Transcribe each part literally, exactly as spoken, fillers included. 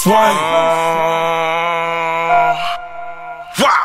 Wayne. Uh, wow.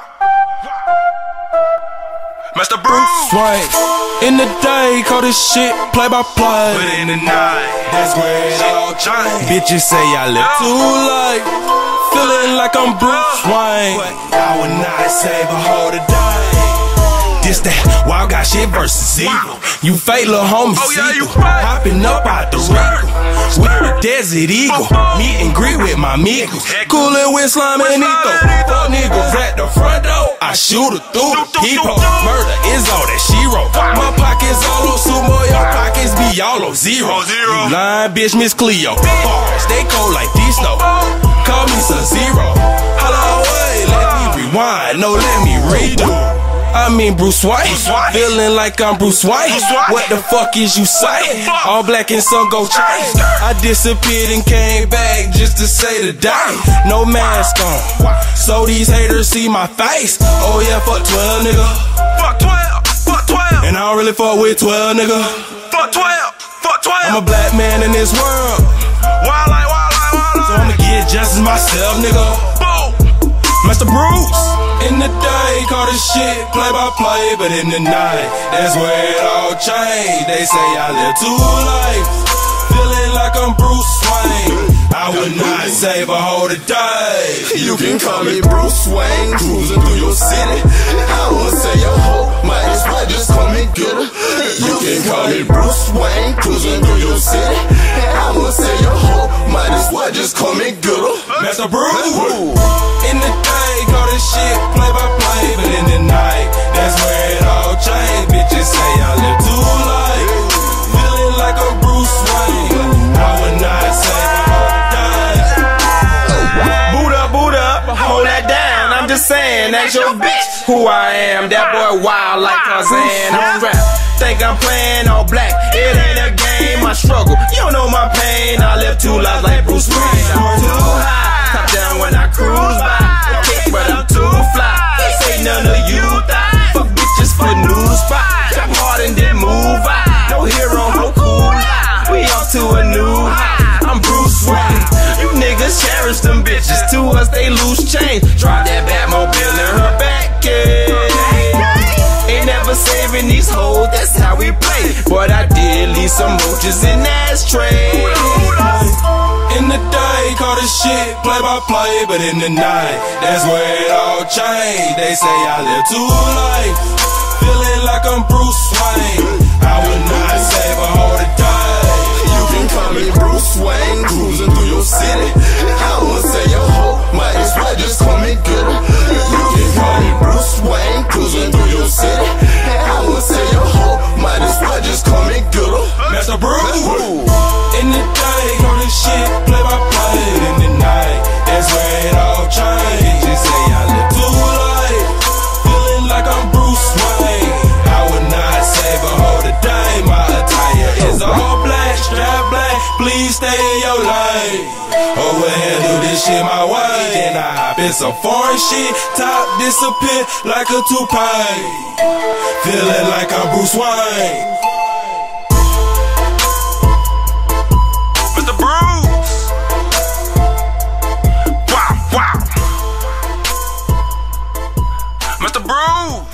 Mister Bruce Wayne. In the day, call this shit play by play. But in the night, that's where it all changed. Bitches say I live Too late, feeling like I'm Bruce Wayne. But I would not save a hoe today. This that wild guy shit versus evil. You fake little homie, Oh yeah, you see fake. hopping up out the Regal with the Desert Eagle. Meet and greet with my amigos. Coolin' with Slime and Etho. Fuck niggas at the front door. I shoot her through the peephole. Murder is all that she wrote. My pockets all on sumo, your pockets be all on zero. You lying bitch, Miss Cleo. Bars, they cold like D-Snow. Call me Sub-Zero. Holla away, let me rewind. No, let me redo. I mean Bruce Wayne, feeling like I'm Bruce Wayne. What the fuck is you saying? All black and sun go change. I disappeared and came back just to say the day. No mask on, so these haters see my face. Oh yeah, fuck twelve, nigga. Fuck twelve, fuck twelve. And I don't really fuck with twelve, nigga. Fuck twelve, fuck twelve. I'm a black man in this world. Wild like, wild like, wild like. So I'ma get just as myself, nigga. Boom. Mister Bruce. In the day, call this shit play by play, but in the night, that's where it all changed. They say I live two lives, feeling like I'm Bruce Wayne. I would not save a hoe today. You can call me Bruce Wayne, cruising through your city. I won't say your hoe, might as well just call me Gooder. You can call me Bruce Wayne, cruising through your city. I won't say your hoe, might as well just call me Gooder. Mister Bruce. In the day, call this shit play by play, but in the night, that's where it all changed. Bitches say I live too late, feeling like I'm Bruce Wayne. I would not save a hoe today. Boot up, boot up, hold that down. I'm just saying, that's your bitch. Who I am, that boy wild like Tarzan. I'm strapped, think I'm playing all black. It ain't a game, I struggle. You don't know my pain. I live two lives like Bruce Wayne. I'm too high, top down when I cruise by. Kick, but I'm too fly. Say none of you thought. Fuck bitches for new spot. Jump hard and then move out. No hero, no cool lie. We off to a new high. I'm Bruce Wayne. You niggas cherish them bitches. To us, they lose change. Drive that Batmobile in her back, yeah. Ain't never saving these hoes, that's how we play. But I did leave some roaches in ashtray. In the day, call this shit play by play, but in the night, that's where it all changed. They say I live two lives, feeling like I'm Bruce Wayne. I would not save a hoe today. You can call me Bruce Wayne, cruising through your city. I won't say your hoe, might as well just call me Gooder. You can call me Bruce Wayne, cruising through your city. I won't say your hoe, might as well just call me Gooder. Mister Bruce. In the day, call this shit play by play, but in the night, that's where it all changed. They say I live too late, feeling like I'm Bruce Wayne. I would not save a hoe today. My attire is all black, strap black. Please stay in your lane. Oh well, do this shit my way. Then I hop in some foreign shit, top disappear like a toupee. Feeling like I'm Bruce Wayne. Mister Bruce. Wow, wow. Mister Bruce.